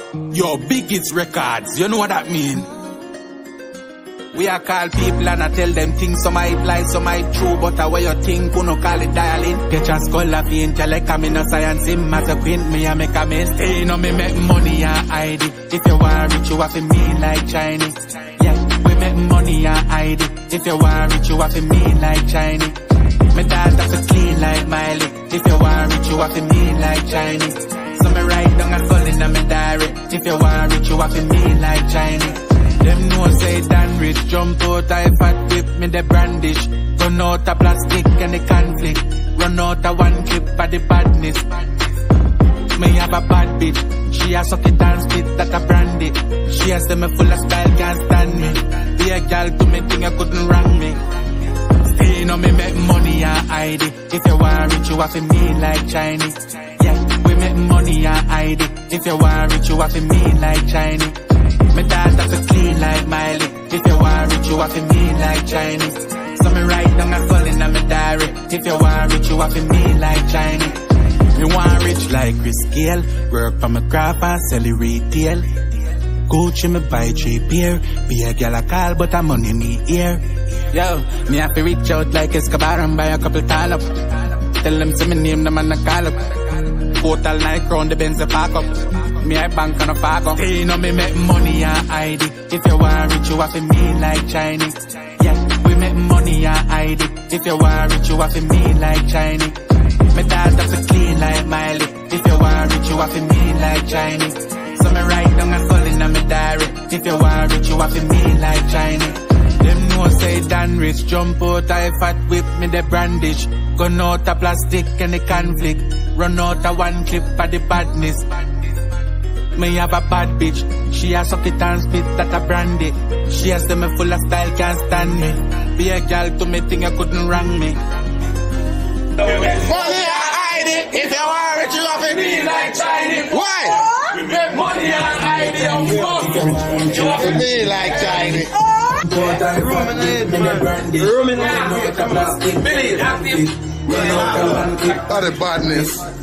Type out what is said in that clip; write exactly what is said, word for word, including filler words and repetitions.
Yo, biggest records, you know what that mean? We are call people and I tell them things, some might lie, some might true, but I way you think, who no call it dialing. Get your skull of intellect, I'm in no science, him as a queen, me I make a mistake. No, me make money and hide it. If you want rich, you have to me like Chiney. Yeah, we make money and hide it. If you want rich, you have to me like Chiney. Me daughter fi clean like Miley. If you want rich, you have to me like Chiney. So me write down a skull in my diary. If you want rich, you have to me like Chiney. Them know say Dan rich, jump out I fat whip me the brandish. Turn out a plastic and the conflict. Run out a one clip for the badness. Me have a bad bitch, she a suck it and spit that a brandy. She a say me full of style, can't stand me. Be a girl to me think I couldn't wrong me. Stay on me make money and hide it. If you want rich, you have to me like Chiney. Yeah, we make money and hide it. If you want rich, you have to me like Chiney. Me daughter fi clean like Miley. If you want rich, you have to me like Chiney. So me write down a skull in my diary. If you want rich, you have to me like Chiney. Me want rich like Chris Gale. Work for my craft and sell it retail. Gucci me buy three pair. Be a girl I call but I'm money me here. Yo, me have to reach out like Escobar and buy a couple tall up. Tell them say me name them and I call up. Total night crown the Benz park up. Me I bank on a fag up. Hey, no me make money and hide it. If you want rich, you have to me like Chiney. Yeah, we make money and hide it. If you want rich, you have to me like Chiney. Me daughter fi clean like Miley. If you want rich, you have to me like Chiney. So me write down a skull in my diary. If you want rich, you have to me like Chiney. Them know say Dan rich, jump out I fat whip me the brandish. Gun out a plastic and the conflict. Run out a one clip for the badness. Me have a bad bitch, she a suck it and spit that a brandy. She a say me full of style, can't stand me. Be a girl to me think I couldn't wrong me. Money and hide it. If you want rich, you have to be like Chiney. Why? We make money and hide it. You have to be like Chiney. Room in the Billy, active. Run out a one clip. That is badness.